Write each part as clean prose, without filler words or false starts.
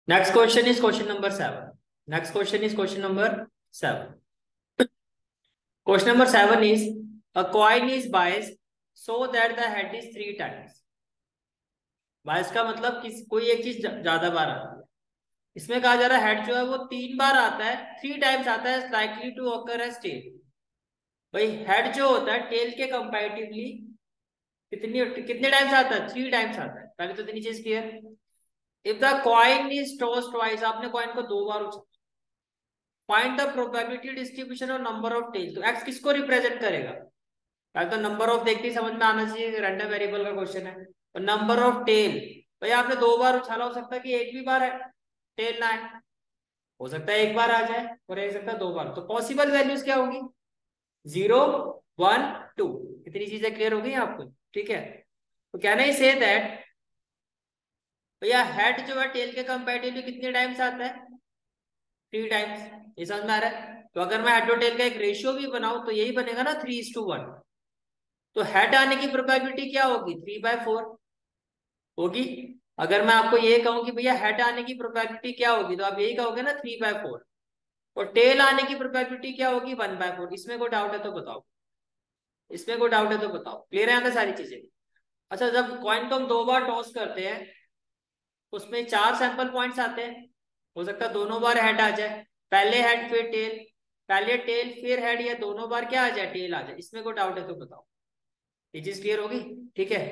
Next question is question number 7. Next question is question number 7. Question number 7 is a coin is biased so that the head is 3 times. बायस का मतलब कोई एक चीज ज्यादा बार आती है। इसमें कहा जा रहा है हेड जो है वो 3 बार आता है, 3 टाइम्स आता है, likely to occur as tail. भाई हेड जो होता है टेल के कंपैरेटिवली कितने टाइम्स आता है? 3 टाइम्स आता है। पहले तो इतनी चीज clear. If the coin is tossed twice, आपने कॉइन को 2 बार उछाला, फाइंड द प्रोबेबिलिटी डिस्ट्रीब्यूशन और नंबर ऑफ टेल। तो एक्स किसको रिप्रेजेंट करेगा? पहले तो नंबर ऑफ देखते ही समझ में आना चाहिए, रैंडम वेरिएबल का क्वेश्चन है। और नंबर ऑफ टेल, भाई आपने 2 बार उछाला, हो सकता है कि एक भी बार है टेल ना है, हो सकता है एक बार आ जाए और हो सकता है 2 बार। तो पॉसिबल वैल्यूज क्या होगी? 0, 1, 2। कितनी चीजें क्लियर हो गई आपको? ठीक है। तो कैन आई से दैट भैया हेड जो है टेल के कंपैरेटिवली कितने टाइम्स आता है? 3 टाइम्स। ये समझ में आ रहा है? तो अगर मैं हेड और टेल का एक रेशियो भी बनाऊं तो यही बनेगा ना, 3:1। तो हेड आने की प्रोबेबिलिटी क्या होगी? 3/4 होगी। अगर मैं आपको ये कहूं कि भैया हेड आने की प्रोबेबिलिटी क्या होगी, तो आप यही कहोगे ना, 3/4। और टेल आने की प्रोबेबिलिटी क्या होगी? 1/4। इसमें कोई डाउट है तो बताओ, इसमें कोई डाउट है तो बताओ। क्लियर है यहाँ पे सारी चीजें? अच्छा, जब कॉइन को हम 2 बार टॉस करते हैं उसमें 4 सैंपल पॉइंट्स आते हैं। हो सकता है दोनों बार हेड आ जाए, पहले हेड फिर टेल, पहले टेल फिर हेड, या दोनों बार क्या आ जाए? टेल आ जाए। इसमें कोई डाउट है तो बताओ। ये चीज क्लियर होगी? ठीक है।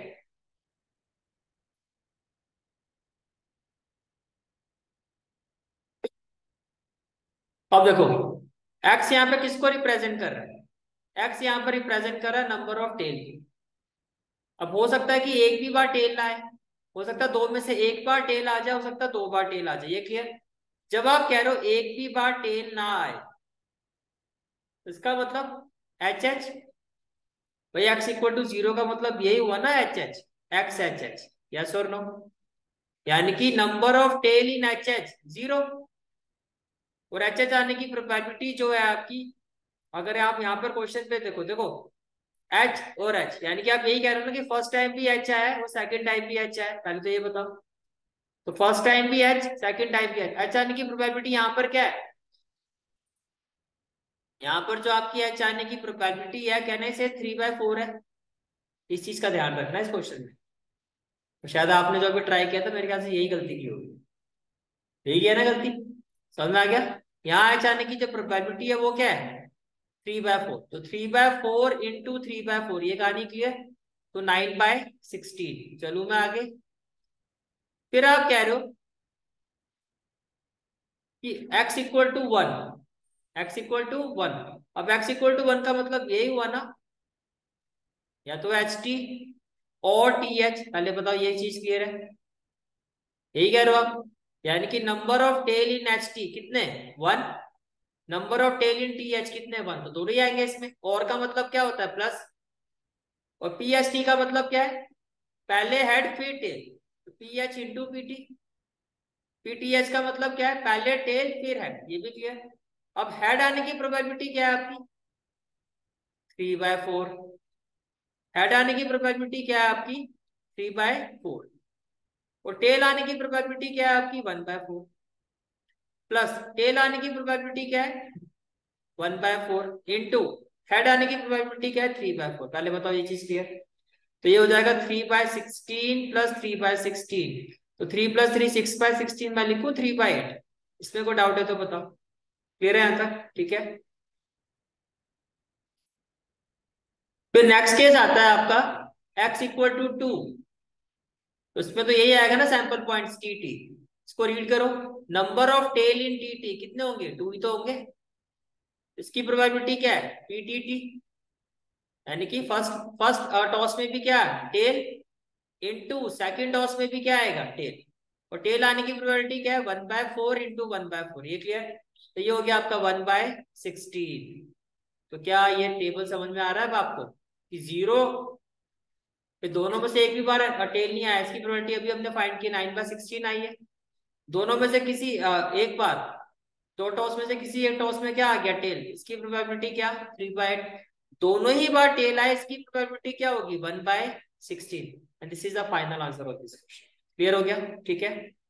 अब देखो, एक्स यहाँ पे किसको रिप्रेजेंट कर रहा है? एक्स यहाँ पर रिप्रेजेंट कर रहा है नंबर ऑफ टेल की। अब हो सकता है कि एक भी बार टेल ना आए, हो सकता है दो में से एक बार टेल आ जाए, हो सकता है 2 बार टेल आ जाए। ये क्लियर? जब आप कह रहे हो एक भी बार टेल ना आए, इसका मतलब एच एच, भाई एक्स इक्वल टू 0 का मतलब यही हुआ ना, H H, X H H. Yes और नो? यानी कि number of tail in H H 0। और एच एच आने की प्रोबेबिलिटी जो है आपकी, अगर आप यहाँ पर क्वेश्चन पे देखो, देखो एच और एच, यानी कि आप यही कह रहे हो ना कि फर्स्ट टाइम भी एच आया है और सेकंड टाइम भी एच आया है। पहले तो ये बताओ। तो फर्स्ट टाइम भी एच, सेकंड टाइम भी एच। एच आने की प्रोबेबिलिटी यहाँ पर क्या है? यहाँ पर जो आपकी एच आने की प्रोबेबिलिटी है, कहने से 3/4 है। इस चीज का ध्यान रखना है इस क्वेश्चन में। तो शायद आपने जो अभी ट्राई किया था, मेरे ख्याल से यही गलती की होगी। यही है ना गलती? समझ में आ गया? यहाँ एच आने की जो प्रोबेबिलिटी है वो क्या है? 3/4। तो 3/4 इंटू 3/4, ये कहानी क्लियर? तो 9/16। चलू मैं आगे। फिर आप कह रहे हो कि x equal to 1, X equal to 1। अब x इक्वल टू 1 का मतलब यही हुआ ना, या तो एच टी और टी एच। पहले बताओ ये चीज क्लियर है? यही कह रहे हो आप? यानी कि number of tail in H T कितने? 1। Number of tail in T H कितने? 1। तो दोनों ही आएंगे इसमें। और का मतलब क्या होता है? प्लस। और पी एच टी का मतलब क्या है? पहले हेड फिर टेल, तो P H into P T. P T H का मतलब क्या है? पहले टेल फिर हेड। ये भी क्लियर? अब हेड आने की प्रोबेबिलिटी क्या है आपकी? 3/4। हेड आने की प्रोबेबिलिटी क्या है आपकी? 3/4। और टेल आने की प्रोबेबिलिटी क्या है आपकी? 1/4। प्लस टेल आने की प्रोबेबिलिटी क्या है? 1/4 इंटू हेड आने की प्रोबेबिलिटी क्या है? 3/4। पहले बताओ ये चीज क्लियर? तो ये हो जाएगा 3/16 प्लस 3/16। तो 3 + 3 6/16, मैं लिखूं 3/8? इसमें कोई डाउट है तो बताओ। क्लियर है यहां तक? ठीक है। फिर नेक्स्ट केस आता है आपका x इक्वल टू 2। तो इसमें तो यही आएगा ना, सैंपल पॉइंट्स टी टी। इसको रीड करो। Number of tail in T T कितने होंगे? 2 ही तो होंगे। इसकी प्रोबेबिलिटी क्या है? पीटीटी। यानी कि फर्स्ट फर्स्ट टॉस में भी क्या? टेल, इनटू सेकंड टॉस में भी क्या आएगा? टेल। और टेल आने की प्रोबेबिलिटी क्या है? 1/4 इंटू 1/4। ये क्लियर? तो ये हो गया आपका 1/16। तो क्या ये टेबल समझ में आ रहा है अब आपको कि 0, फिर दोनों में से एक भी बार टेल नहीं आया, इसकी प्रोबेबिलिटी अभी हमने फाइंड की 9/16 आई है। दोनों में से किसी एक बार, 2 टॉस में से किसी एक टॉस में क्या आ गया? टेल। इसकी प्रोबेबिलिटी क्या? 3/8। दोनों ही बार टेल आए, इसकी प्रोबेबिलिटी क्या होगी? 1/16। And this is the final answer of this question. Clear हो गया? ठीक है।